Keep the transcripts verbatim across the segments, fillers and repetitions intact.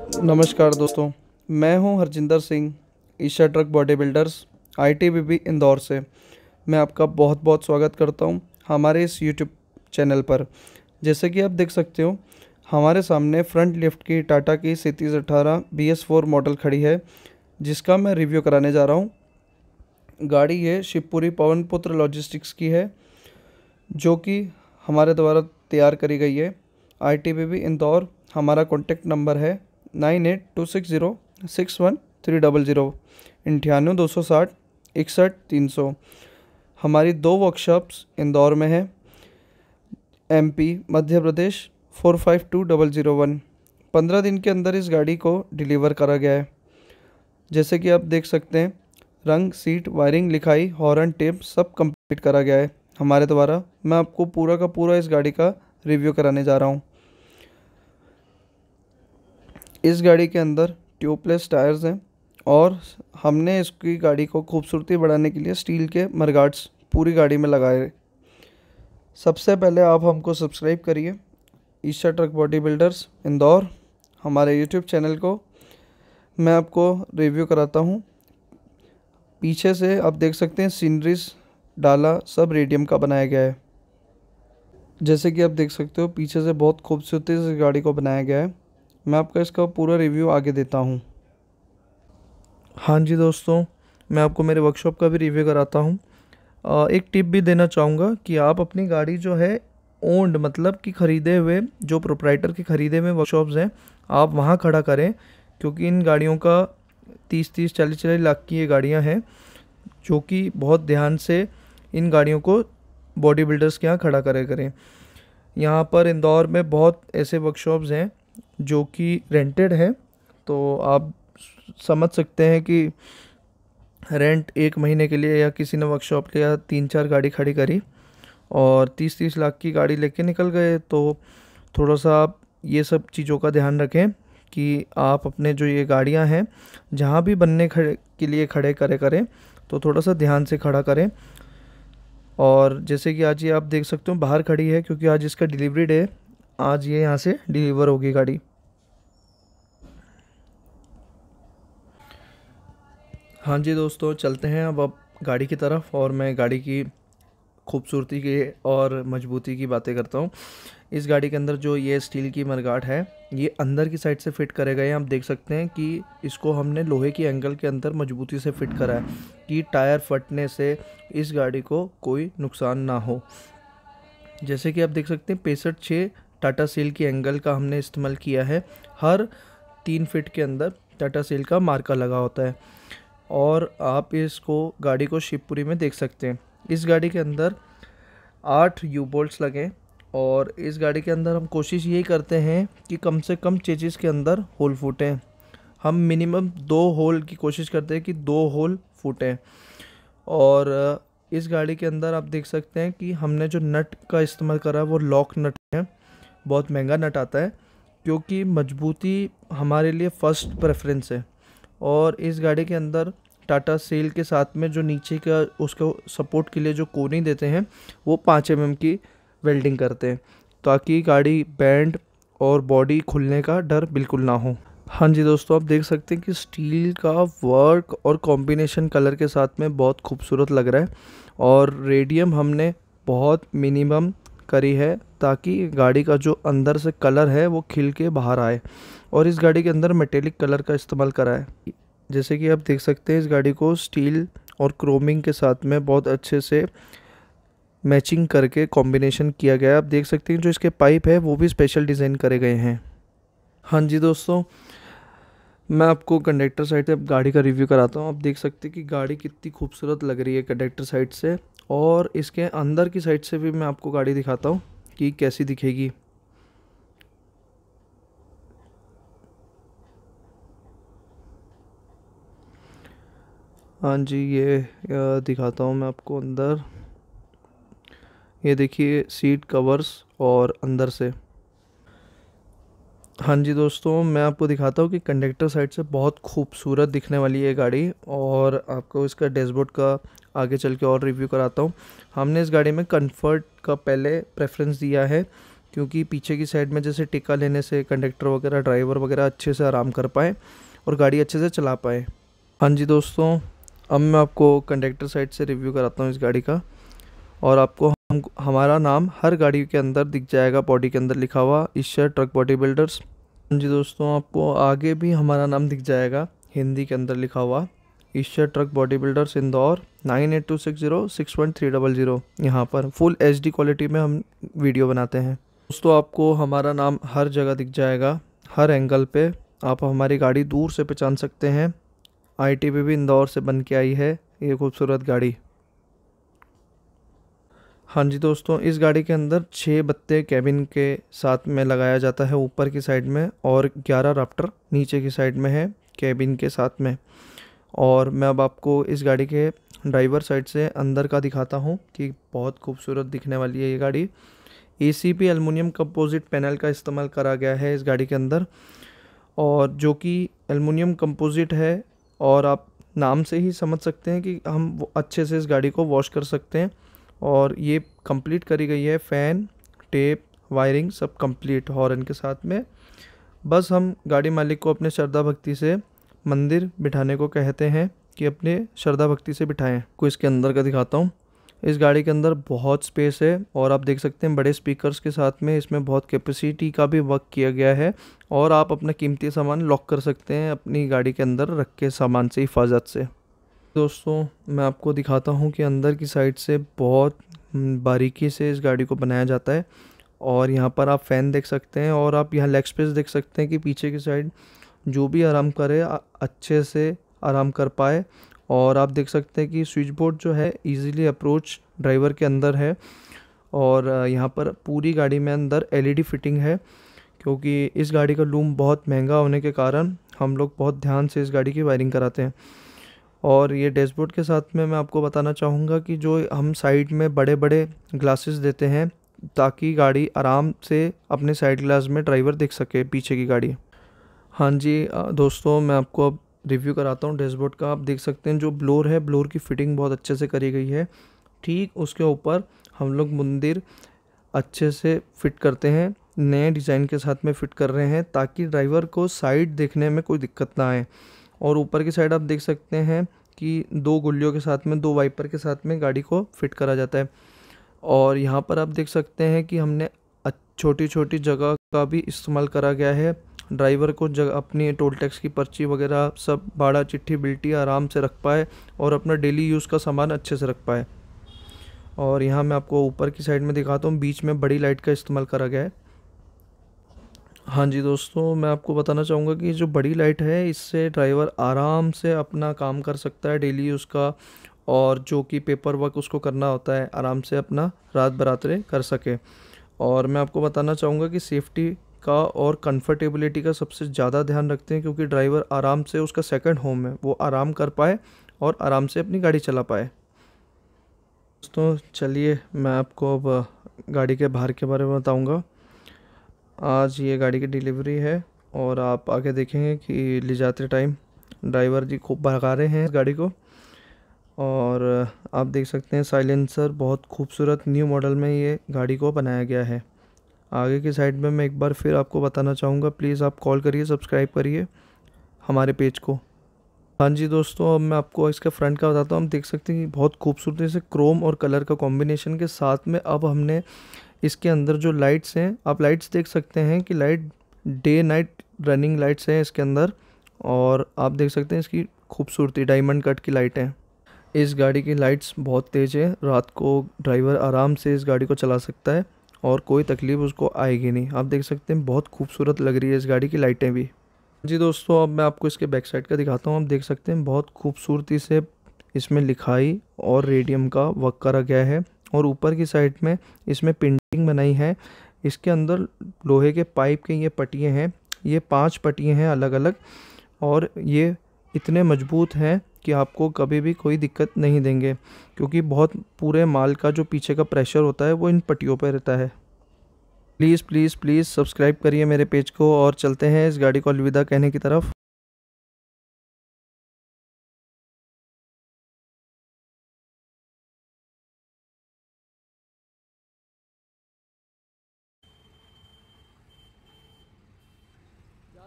नमस्कार दोस्तों, मैं हूं Harjinder Singh, Isha truck body builders, ITBP Indore से। मैं आपका बहुत बहुत स्वागत करता हूं हमारे इस यूट्यूब चैनल पर। जैसे कि आप देख सकते हो, हमारे सामने फ्रंट लिफ्ट की टाटा की सैंतीस अठारह बी एस फोर मॉडल खड़ी है, जिसका मैं रिव्यू कराने जा रहा हूं। गाड़ी ये शिवपुरी पवन पुत्र लॉजिस्टिक्स की है, जो कि हमारे द्वारा तैयार करी गई है। आईटीबीपी इंदौर हमारा कॉन्टैक्ट नंबर है nine eight two six zero six one three double zero अंठानवे दो सौ साठ इकसठ तीन सौ। हमारी दो वर्कशॉप्स इंदौर में है, MP Madhya Pradesh four five two double zero one. पंद्रह दिन के अंदर इस गाड़ी को डिलीवर करा गया है। जैसे कि आप देख सकते हैं, रंग, सीट, वायरिंग, लिखाई, हॉर्न, टेप सब कंप्लीट करा गया है हमारे द्वारा। मैं आपको पूरा का पूरा इस गाड़ी का रिव्यू कराने जा रहा हूँ। इस गाड़ी के अंदर ट्यूबलेस टायर्स हैं और हमने इसकी गाड़ी को खूबसूरती बढ़ाने के लिए स्टील के मडगार्ड्स पूरी गाड़ी में लगाए। सबसे पहले आप हमको सब्सक्राइब करिए, Isha truck body builders Indore, हमारे यूट्यूब चैनल को। मैं आपको रिव्यू कराता हूँ। पीछे से आप देख सकते हैं सीनरीज डाला सब रेडियम का बनाया गया है। जैसे कि आप देख सकते हो, पीछे से बहुत खूबसूरती से इस गाड़ी को बनाया गया है। मैं आपका इसका पूरा रिव्यू आगे देता हूँ। हाँ जी दोस्तों, मैं आपको मेरे वर्कशॉप का भी रिव्यू कराता हूँ। अ, एक टिप भी देना चाहूँगा कि आप अपनी गाड़ी जो है ओन्ड, मतलब कि ख़रीदे हुए, जो प्रोप्राइटर के ख़रीदे हुए वर्कशॉप्स हैं, आप वहाँ खड़ा करें, क्योंकि इन गाड़ियों का तीस तीस चालीस चालीस लाख की ये गाड़ियाँ हैं, जो कि बहुत ध्यान से इन गाड़ियों को बॉडी बिल्डर्स के यहाँ खड़ा करे करें। यहाँ पर इंदौर में बहुत ऐसे वर्कशॉप्स हैं जो कि रेंटेड हैं, तो आप समझ सकते हैं कि रेंट एक महीने के लिए, या किसी ने वर्कशॉप के या तीन चार गाड़ी खड़ी करी और तीस तीस लाख की गाड़ी लेके निकल गए। तो थोड़ा सा आप ये सब चीज़ों का ध्यान रखें कि आप अपने जो ये गाड़ियां हैं, जहाँ भी बनने खड़े के लिए खड़े करे करें, तो थोड़ा सा ध्यान से खड़ा करें। और जैसे कि आज ये आप देख सकते हो बाहर खड़ी है, क्योंकि आज इसका डिलीवरी डे, आज ये यहाँ से डिलीवर होगी गाड़ी। हाँ जी दोस्तों, चलते हैं अब अब गाड़ी की तरफ, और मैं गाड़ी की खूबसूरती की और मजबूती की बातें करता हूँ। इस गाड़ी के अंदर जो ये स्टील की मडगार्ड है, ये अंदर की साइड से फिट करे गए हैं। आप देख सकते हैं कि इसको हमने लोहे की एंगल के अंदर मजबूती से फिट करा है कि टायर फटने से इस गाड़ी को कोई नुकसान ना हो। जैसे कि आप देख सकते हैं, पैंसठ छः टाटा स्टील की एंगल का हमने इस्तेमाल किया है। हर तीन फीट के अंदर टाटा स्टील का मार्का लगा होता है, और आप इसको गाड़ी को शिवपुरी में देख सकते हैं। इस गाड़ी के अंदर आठ यू बोल्ट्स लगे, और इस गाड़ी के अंदर हम कोशिश यही करते हैं कि कम से कम चेजिस के अंदर होल फूटें। हम मिनिमम दो होल की कोशिश करते हैं कि दो होल फूटें। और इस गाड़ी के अंदर आप देख सकते हैं कि हमने जो नट का इस्तेमाल करा है वो लॉक नट है। बहुत महंगा नट आता है, क्योंकि मजबूती हमारे लिए फर्स्ट प्रेफरेंस है। और इस गाड़ी के अंदर टाटा स्टील के साथ में जो नीचे का उसको सपोर्ट के लिए जो कोनी देते हैं, वो पाँच एम एम की वेल्डिंग करते हैं, ताकि गाड़ी बैंड और बॉडी खुलने का डर बिल्कुल ना हो। हाँ जी दोस्तों, आप देख सकते हैं कि स्टील का वर्क और कॉम्बिनेशन कलर के साथ में बहुत खूबसूरत लग रहा है, और रेडियम हमने बहुत मिनिमम करी है, ताकि गाड़ी का जो अंदर से कलर है वो खिल के बाहर आए। और इस गाड़ी के अंदर मेटेलिक कलर का इस्तेमाल करा है। जैसे कि आप देख सकते हैं, इस गाड़ी को स्टील और क्रोमिंग के साथ में बहुत अच्छे से मैचिंग करके कॉम्बिनेशन किया गया है। आप देख सकते हैं जो इसके पाइप है वो भी स्पेशल डिज़ाइन करे गए हैं। हाँ जी दोस्तों, मैं आपको कंडक्टर साइड से गाड़ी का रिव्यू कराता हूँ। आप देख सकते हैं कि गाड़ी कितनी खूबसूरत लग रही है कंडक्टर साइड से, और इसके अंदर की साइड से भी मैं आपको गाड़ी दिखाता हूँ कि कैसी दिखेगी। हाँ जी, ये अ, दिखाता हूँ मैं आपको अंदर। ये देखिए सीट कवर्स और अंदर से। हाँ जी दोस्तों, मैं आपको दिखाता हूँ कि कंडक्टर साइड से बहुत खूबसूरत दिखने वाली है गाड़ी, और आपको इसका डैशबोर्ड का आगे चल के और रिव्यू कराता हूँ। हमने इस गाड़ी में कंफर्ट का पहले प्रेफरेंस दिया है, क्योंकि पीछे की साइड में जैसे टिक्का लेने से कंडक्टर वगैरह ड्राइवर वगैरह अच्छे से आराम कर पाए और गाड़ी अच्छे से चला पाए। हाँ जी दोस्तों, अब मैं आपको कंडक्टर साइड से रिव्यू कराता हूँ इस गाड़ी का। और आपको हम हमारा नाम हर गाड़ी के अंदर दिख जाएगा, बॉडी के अंदर लिखा हुआ ईश्वर ट्रक बॉडी बिल्डर्स। हाँ जी दोस्तों, आपको आगे भी हमारा नाम दिख जाएगा हिंदी के अंदर लिखा हुआ Ishwar truck body builders Indore nine eight two six zero six one three double zero. यहाँ पर फुल एच डी क्वालिटी में हम वीडियो बनाते हैं। दोस्तों आपको हमारा नाम हर जगह दिख जाएगा, हर एंगल पे आप हमारी गाड़ी दूर से पहचान सकते हैं। आई टी बी भी इंदौर से बन के आई है ये खूबसूरत गाड़ी। हाँ जी दोस्तों, इस गाड़ी के अंदर छः बत्ते कैबिन के साथ में लगाया जाता है ऊपर की साइड में, और ग्यारह राफ्टर नीचे की साइड में है कैबिन के साथ में। और मैं अब आपको इस गाड़ी के ड्राइवर साइड से अंदर का दिखाता हूँ कि बहुत खूबसूरत दिखने वाली है ये गाड़ी। A C P aluminium composite panel का इस्तेमाल करा गया है इस गाड़ी के अंदर, और जो कि एल्युमिनियम कंपोजिट है, और आप नाम से ही समझ सकते हैं कि हम वो अच्छे से इस गाड़ी को वॉश कर सकते हैं। और ये कंप्लीट करी गई है, फ़ैन, टेप, वायरिंग सब कंप्लीट हॉर्न के साथ में। बस हम गाड़ी मालिक को अपने श्रद्धा भक्ति से मंदिर बिठाने को कहते हैं कि अपने श्रद्धा भक्ति से बिठाएं। को इसके अंदर का दिखाता हूँ। इस गाड़ी के अंदर बहुत स्पेस है, और आप देख सकते हैं बड़े स्पीकर्स के साथ में इसमें बहुत कैपेसिटी का भी वर्क किया गया है, और आप अपना कीमती सामान लॉक कर सकते हैं अपनी गाड़ी के अंदर रख के सामान से हिफाजत से। दोस्तों मैं आपको दिखाता हूँ कि अंदर की साइड से बहुत बारीकी से इस गाड़ी को बनाया जाता है। और यहाँ पर आप फ़ैन देख सकते हैं, और आप यहाँ लेग स्पेस देख सकते हैं कि पीछे की साइड जो भी आराम करे आ- अच्छे से आराम कर पाए। और आप देख सकते हैं कि स्विच बोर्ड जो है इजीली अप्रोच ड्राइवर के अंदर है। और अ, यहाँ पर पूरी गाड़ी में अंदर एल ई डी फिटिंग है, क्योंकि इस गाड़ी का लूम बहुत महंगा होने के कारण हम लोग बहुत ध्यान से इस गाड़ी की वायरिंग कराते हैं। और ये डैशबोर्ड के साथ में मैं आपको बताना चाहूँगा कि जो हम साइड में बड़े बड़े ग्लासेस देते हैं, ताकि गाड़ी आराम से अपने साइड ग्लास में ड्राइवर देख सके पीछे की गाड़ी। हाँ जी अ, दोस्तों मैं आपको अब रिव्यू कराता हूँ डैशबोर्ड का। आप देख सकते हैं जो ब्लोर है, ब्लोर की फिटिंग बहुत अच्छे से करी गई है। ठीक उसके ऊपर हम लोग मंदिर अच्छे से फिट करते हैं, नए डिज़ाइन के साथ में फिट कर रहे हैं, ताकि ड्राइवर को साइड देखने में कोई दिक्कत ना आए। और ऊपर की साइड आप देख सकते हैं कि दो गुल्लियों के साथ में, दो वाइपर के साथ में गाड़ी को फिट करा जाता है। और यहाँ पर आप देख सकते हैं कि हमने छोटी छोटी जगह का भी इस्तेमाल करा गया है। ड्राइवर को जगह अपनी टोल टैक्स की पर्ची वगैरह सब भाड़ा चिट्ठी बिल्टी आराम से रख पाए, और अपना डेली यूज़ का सामान अच्छे से रख पाए। और यहाँ मैं आपको ऊपर की साइड में दिखाता हूँ, बीच में बड़ी लाइट का इस्तेमाल करा गया है। हाँ जी दोस्तों, मैं आपको बताना चाहूँगा कि जो बड़ी लाइट है इससे ड्राइवर आराम से अपना काम कर सकता है डेली यूज़ का, और जो कि पेपर वर्क उसको करना होता है आराम से अपना रात बरातरे कर सके। और मैं आपको बताना चाहूँगा कि सेफ्टी का और कंफर्टेबिलिटी का सबसे ज़्यादा ध्यान रखते हैं, क्योंकि ड्राइवर आराम से, उसका सेकंड होम है, वो आराम कर पाए और आराम से अपनी गाड़ी चला पाए। दोस्तों चलिए मैं आपको अब गाड़ी के बाहर के बारे में बताऊँगा। आज ये गाड़ी की डिलीवरी है, और आप आगे देखेंगे कि ले जाते टाइम ड्राइवर जी खूब भगा रहे हैं इस गाड़ी को। और आप देख सकते हैं साइलेंसर बहुत खूबसूरत न्यू मॉडल में ये गाड़ी को बनाया गया है। आगे की साइड में मैं एक बार फिर आपको बताना चाहूँगा, प्लीज़ आप कॉल करिए, सब्सक्राइब करिए हमारे पेज को। हाँ जी दोस्तों, अब मैं आपको इसके फ्रंट का बताता हूँ। हम देख सकते हैं कि बहुत खूबसूरती से क्रोम और कलर का कॉम्बिनेशन के साथ में अब हमने इसके अंदर जो लाइट्स हैं, आप लाइट्स देख सकते हैं कि light day night running lights हैं इसके अंदर। और आप देख सकते हैं इसकी खूबसूरती, डायमंड कट की लाइट है। इस गाड़ी की लाइट्स बहुत तेज़ है, रात को ड्राइवर आराम से इस गाड़ी को चला सकता है और कोई तकलीफ़ उसको आएगी नहीं। आप देख सकते हैं बहुत खूबसूरत लग रही है इस गाड़ी की लाइटें भी। जी दोस्तों, अब मैं आपको इसके बैक साइड का दिखाता हूँ। आप देख सकते हैं बहुत खूबसूरती से इसमें लिखाई और रेडियम का वर्क करा गया है, और ऊपर की साइड में इसमें पेंटिंग बनाई है। इसके अंदर लोहे के पाइप के ये पट्टियाँ हैं, ये पांच पट्टियाँ हैं अलग अलग, और ये इतने मजबूत हैं कि आपको कभी भी कोई दिक्कत नहीं देंगे, क्योंकि बहुत पूरे माल का जो पीछे का प्रेशर होता है वो इन पट्टियों पर रहता है। प्लीज़ प्लीज़ प्लीज़ सब्सक्राइब करिए मेरे पेज को, और चलते हैं इस गाड़ी को अलविदा कहने की तरफ।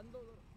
बंद हो